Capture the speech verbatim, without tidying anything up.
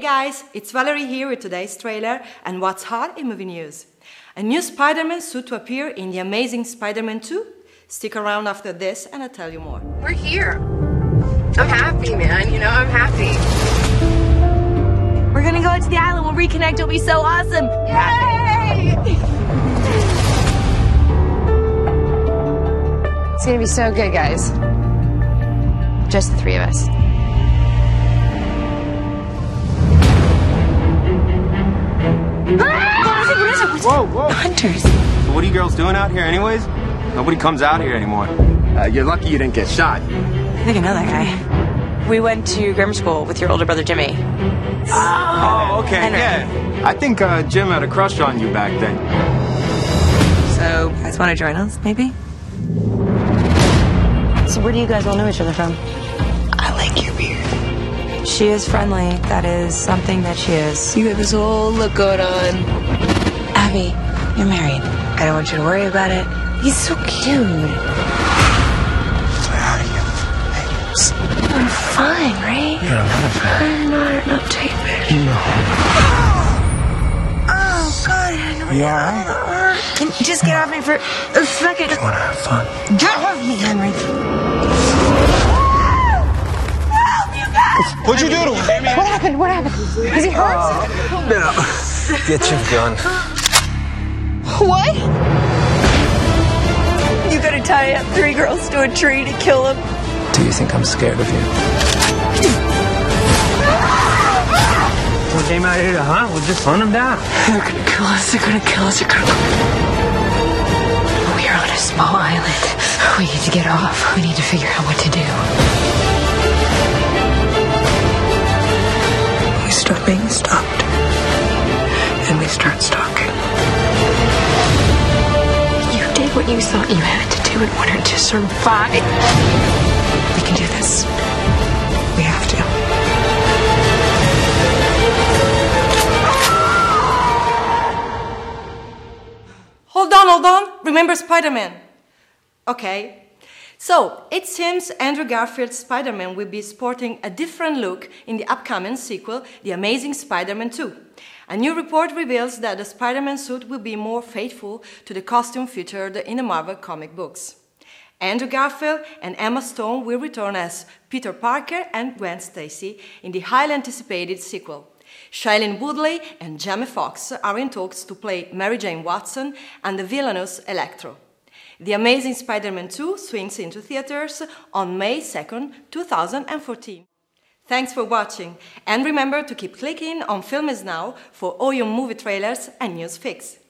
guys, it's Valerie here with today's trailer and what's hot in movie news. A new Spider-Man suit to appear in The Amazing Spider-Man two? Stick around after this and I'll tell you more. We're here. I'm happy, man. You know, I'm happy. We're gonna go out to the island. We'll reconnect. It'll be so awesome. Yay! It's gonna be so good, guys. Just the three of us. Whoa, whoa. Hunters. So what are you girls doing out here anyways? Nobody comes out here anymore. Uh, you're lucky you didn't get shot. I think I know that guy. We went to grammar school with your older brother, Jimmy. Oh, okay, Henry. yeah. I think uh, Jim had a crush on you back then. So, you guys want to join us, maybe? So where do you guys all know each other from? I like your beard. She is friendly. That is something that she is. You got this whole look going on. Abby, you're married. I don't want you to worry about it. He's so cute. How are you? Hey. I'm fine, right? You're not fine. I'm not an uptight bitch. No. Oh, God, Henry. You all right? Can you just get off me for a second? You want to have fun? Get off me, Henry. What'd you do to him? What happened? What happened? Is he hurt? No. Get your gun. What? You gotta tie up three girls to a tree to kill them. Do you think I'm scared of you? We came out here to hunt. We'll just hunt them down. They're gonna kill us. They're gonna kill us. They're gonna... We are on a small island. We need to get off. We need to figure out what to do. We stop being stopped. And we start stalking. You did what you thought you had to do in order to survive. We can do this. We have to. Hold on, hold on. Remember Spider-Man? Okay. So, it seems Andrew Garfield's Spider-Man will be sporting a different look in the upcoming sequel, The Amazing Spider-Man two. A new report reveals that the Spider-Man suit will be more faithful to the costume featured in the Marvel comic books. Andrew Garfield and Emma Stone will return as Peter Parker and Gwen Stacy in the highly anticipated sequel. Shailene Woodley and Jamie Foxx are in talks to play Mary Jane Watson and the villainous Electro. The Amazing Spider-Man two swings into theaters on May second, two thousand fourteen. Thanks for watching, and remember to keep clicking on Film Is Now for all your movie trailers and news fix.